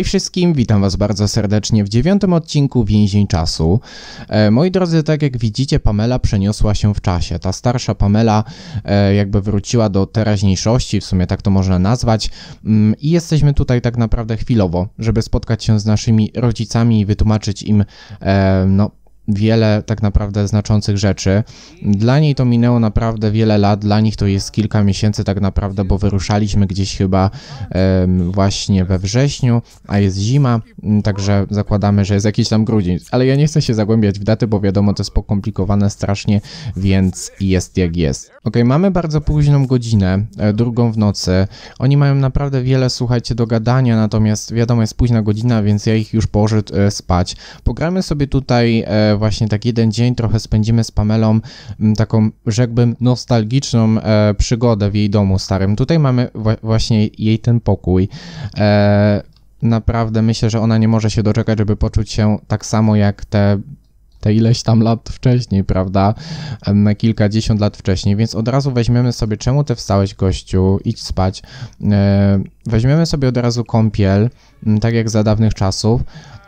Hej wszystkim, witam was bardzo serdecznie w 9. odcinku Więzień Czasu. Moi drodzy, tak jak widzicie, Pamela przeniosła się w czasie. Ta starsza Pamela jakby wróciła do teraźniejszości, w sumie tak to można nazwać, i jesteśmy tutaj tak naprawdę chwilowo, żeby spotkać się z naszymi rodzicami i wytłumaczyć im wiele tak naprawdę znaczących rzeczy. Dla niej to minęło naprawdę wiele lat, dla nich to jest kilka miesięcy tak naprawdę, bo wyruszaliśmy gdzieś chyba właśnie we wrześniu, a jest zima, także zakładamy, że jest jakiś tam grudzień, ale ja nie chcę się zagłębiać w daty, bo wiadomo, to jest pokomplikowane strasznie, więc jest jak jest. Okej, mamy bardzo późną godzinę, 2 w nocy. Oni mają naprawdę wiele, słuchajcie, do gadania, natomiast wiadomo, jest późna godzina, więc ja ich już położę spać. Pogramy sobie tutaj właśnie tak jeden dzień, trochę spędzimy z Pamelą taką, rzekłbym, nostalgiczną przygodę w jej domu starym. Tutaj mamy właśnie jej ten pokój. Naprawdę myślę, że ona nie może się doczekać, żeby poczuć się tak samo jak te ileś tam lat wcześniej, prawda? Kilkadziesiąt lat wcześniej, więc od razu weźmiemy sobie, czemu ty wstałeś, gościu, idź spać. Weźmiemy sobie od razu kąpiel, tak jak za dawnych czasów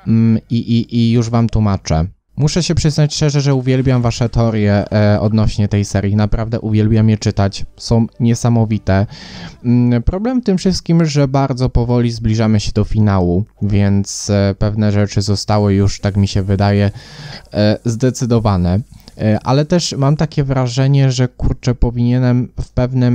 i już wam tłumaczę. Muszę się przyznać szczerze, że uwielbiam wasze teorie odnośnie tej serii, naprawdę uwielbiam je czytać, są niesamowite. Problem w tym wszystkim, że bardzo powoli zbliżamy się do finału, więc pewne rzeczy zostały już, tak mi się wydaje, zdecydowane. Ale też mam takie wrażenie, że kurczę, powinienem w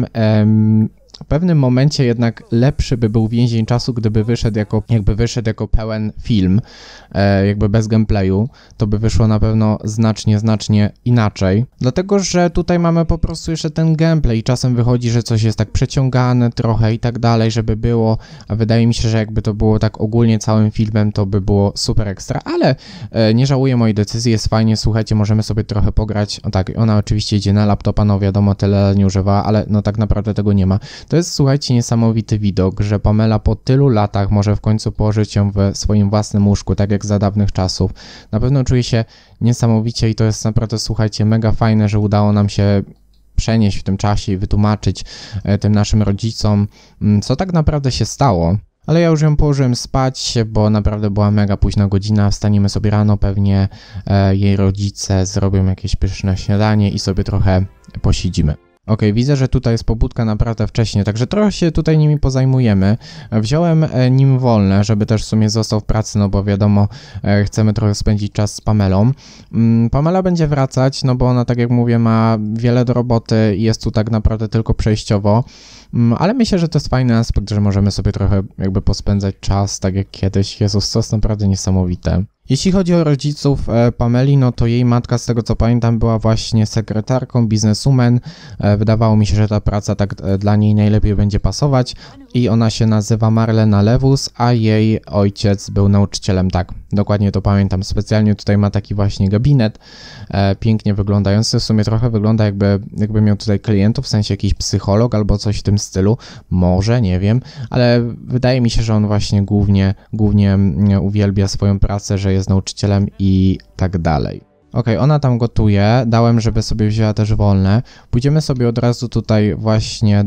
pewnym momencie jednak lepszy by był Więzień Czasu, gdyby wyszedł jako pełen film, jakby bez gameplayu, to by wyszło na pewno znacznie inaczej. Dlatego, że tutaj mamy po prostu jeszcze ten gameplay i czasem wychodzi, że coś jest tak przeciągane trochę i tak dalej, żeby było, a wydaje mi się, że jakby to było tak ogólnie całym filmem, to by było super ekstra, ale nie żałuję mojej decyzji, jest fajnie, słuchajcie, możemy sobie trochę pograć. O tak, ona oczywiście idzie na laptopa, no wiadomo, tyle nie używała, ale no tak naprawdę tego nie ma. To jest, słuchajcie, niesamowity widok, że Pamela po tylu latach może w końcu położyć się w swoim własnym łóżku, tak jak za dawnych czasów. Na pewno czuje się niesamowicie i to jest naprawdę, słuchajcie, mega fajne, że udało nam się przenieść w tym czasie i wytłumaczyć tym naszym rodzicom, co tak naprawdę się stało. Ale ja już ją położyłem spać, bo naprawdę była mega późna godzina, wstaniemy sobie rano, pewnie jej rodzice zrobią jakieś pyszne śniadanie i sobie trochę posiedzimy. Okej, widzę, że tutaj jest pobudka naprawdę wcześnie, także trochę się tutaj nimi pozajmujemy. Wziąłem nim wolne, żeby też w sumie został w pracy, no bo wiadomo, chcemy trochę spędzić czas z Pamelą. Pamela będzie wracać, no bo ona, tak jak mówię, ma wiele do roboty i jest tu tak naprawdę tylko przejściowo. Ale myślę, że to jest fajny aspekt, że możemy sobie trochę jakby pospędzać czas, tak jak kiedyś. Jezus, to jest naprawdę niesamowite. Jeśli chodzi o rodziców Pameli, no to jej matka, z tego co pamiętam, była właśnie sekretarką, bizneswoman. Wydawało mi się, że ta praca tak dla niej najlepiej będzie pasować i ona się nazywa Marlena Lewus, a jej ojciec był nauczycielem, tak, dokładnie to pamiętam. Specjalnie tutaj ma taki właśnie gabinet, pięknie wyglądający, w sumie trochę wygląda jakby miał tutaj klientów, w sensie jakiś psycholog albo coś w tym stylu, może, nie wiem, ale wydaje mi się, że on właśnie głównie uwielbia swoją pracę, że jest nauczycielem i tak dalej. Okej, ona tam gotuje, dałem, żeby sobie wzięła też wolne. Pójdziemy sobie od razu tutaj właśnie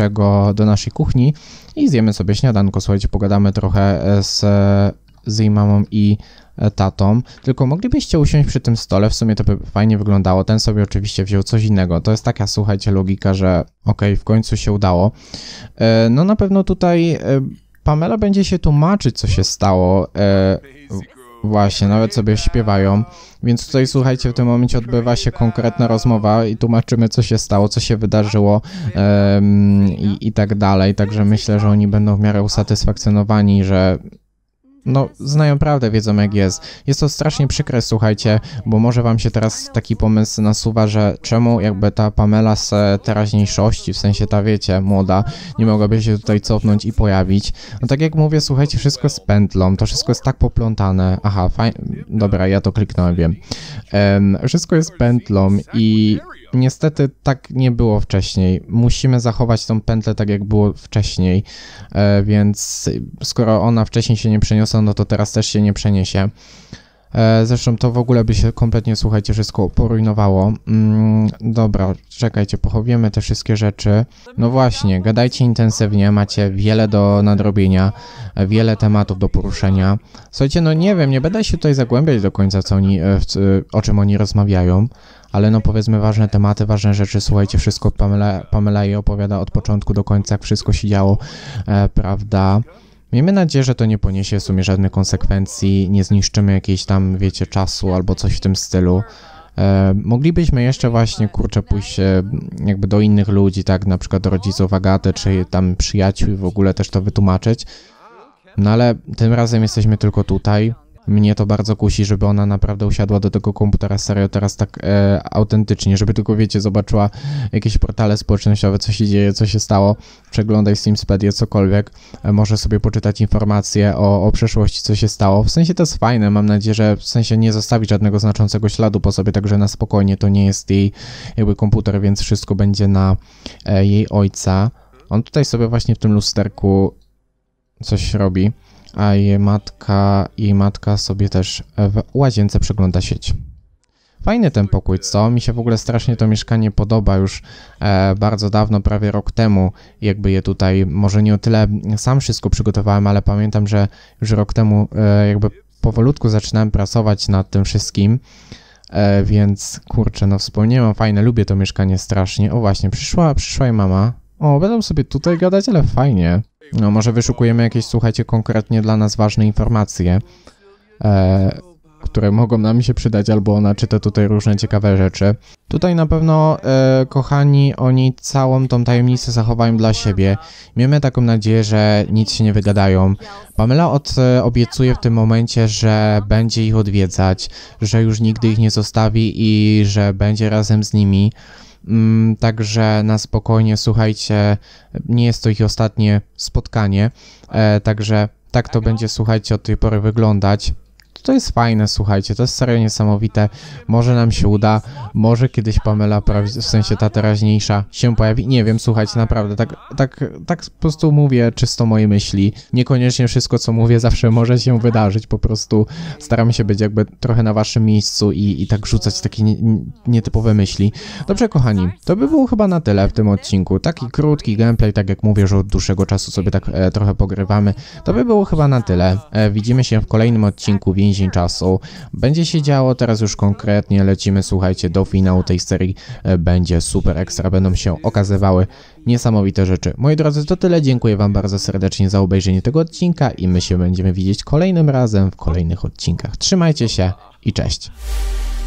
do naszej kuchni i zjemy sobie śniadanko. Słuchajcie, pogadamy trochę z jej mamą i tatą. Tylko moglibyście usiąść przy tym stole, w sumie to by fajnie wyglądało. Ten sobie oczywiście wziął coś innego. To jest taka, słuchajcie, logika, że okej, w końcu się udało. No na pewno tutaj Pamela będzie się tłumaczyć, co się stało. Właśnie, nawet sobie śpiewają, więc tutaj, słuchajcie, w tym momencie odbywa się konkretna rozmowa i tłumaczymy, co się stało, co się wydarzyło i tak dalej, także myślę, że oni będą w miarę usatysfakcjonowani, że no, znają prawdę, wiedzą jak jest. Jest to strasznie przykre, słuchajcie, bo może wam się teraz taki pomysł nasuwa, że czemu jakby ta Pamela z teraźniejszości, w sensie ta, wiecie, młoda, nie mogłaby się tutaj cofnąć i pojawić. No tak jak mówię, słuchajcie, wszystko jest pętlą, to wszystko jest tak poplątane. Aha, fajnie, dobra, ja to kliknąłem, wiem. Wszystko jest pętlą i niestety tak nie było wcześniej. Musimy zachować tą pętlę tak, jak było wcześniej, więc skoro ona wcześniej się nie przeniosła, no to teraz też się nie przeniesie. Zresztą to w ogóle by się kompletnie, słuchajcie, wszystko porujnowało. Dobra, czekajcie, pochowiemy te wszystkie rzeczy. No właśnie, gadajcie intensywnie, macie wiele do nadrobienia, wiele tematów do poruszenia. Słuchajcie, no nie wiem, nie będę się tutaj zagłębiać do końca, o czym oni rozmawiają, ale no powiedzmy ważne tematy, ważne rzeczy, słuchajcie, wszystko Pamela jej opowiada od początku do końca, jak wszystko się działo, prawda? Miejmy nadzieję, że to nie poniesie w sumie żadnych konsekwencji, nie zniszczymy jakiejś tam, wiecie, czasu albo coś w tym stylu. Moglibyśmy jeszcze właśnie, kurczę, pójść jakby do innych ludzi, tak, na przykład do rodziców Agaty, czy tam przyjaciół i w ogóle też to wytłumaczyć. No ale tym razem jesteśmy tylko tutaj. Mnie to bardzo kusi, żeby ona naprawdę usiadła do tego komputera serio teraz tak autentycznie, żeby tylko, wiecie, zobaczyła jakieś portale społecznościowe, co się dzieje, co się stało, przeglądaj Steamspedię, cokolwiek, może sobie poczytać informacje o przeszłości, co się stało. W sensie to jest fajne, mam nadzieję, że w sensie nie zostawi żadnego znaczącego śladu po sobie, także na spokojnie, to nie jest jej jakby komputer, więc wszystko będzie na jej ojca. On tutaj sobie właśnie w tym lusterku coś robi. A jej matka sobie też w łazience przegląda sieć. Fajny ten pokój, co? Mi się w ogóle strasznie to mieszkanie podoba już bardzo dawno, prawie rok temu, jakby je tutaj, może nie o tyle sam wszystko przygotowałem, ale pamiętam, że już rok temu jakby powolutku zaczynałem pracować nad tym wszystkim, więc kurczę, no wspomniałem, fajne, lubię to mieszkanie strasznie. O właśnie, przyszła jej mama. O, będą sobie tutaj gadać, ale fajnie. No, może wyszukujemy jakieś, słuchajcie, konkretnie dla nas ważne informacje, które mogą nam się przydać, albo ona czyta tutaj różne ciekawe rzeczy. Tutaj na pewno, kochani, oni całą tą tajemnicę zachowają dla siebie. Miejmy taką nadzieję, że nic się nie wygadają. Pamela obiecuje w tym momencie, że będzie ich odwiedzać, że już nigdy ich nie zostawi i że będzie razem z nimi. Także na spokojnie, słuchajcie, nie jest to ich ostatnie spotkanie, także tak to będzie, słuchajcie, od tej pory wyglądać. To jest fajne, słuchajcie, to jest serio niesamowite, może nam się uda, może kiedyś Pamela, w sensie ta teraźniejsza, się pojawi, nie wiem, słuchajcie, naprawdę, tak po prostu mówię czysto moje myśli, niekoniecznie wszystko, co mówię, zawsze może się wydarzyć, po prostu staram się być jakby trochę na waszym miejscu i tak rzucać takie nietypowe myśli. Dobrze, kochani, to by było chyba na tyle w tym odcinku, taki krótki gameplay, tak jak mówię, że od dłuższego czasu sobie tak trochę pogrywamy, to by było chyba na tyle, widzimy się w kolejnym odcinku Więzień Czasu. Będzie się działo, teraz już konkretnie lecimy, słuchajcie, do finału tej serii. Będzie super ekstra, będą się okazywały niesamowite rzeczy. Moi drodzy, to tyle, dziękuję wam bardzo serdecznie za obejrzenie tego odcinka i my się będziemy widzieć kolejnym razem w kolejnych odcinkach. Trzymajcie się i cześć!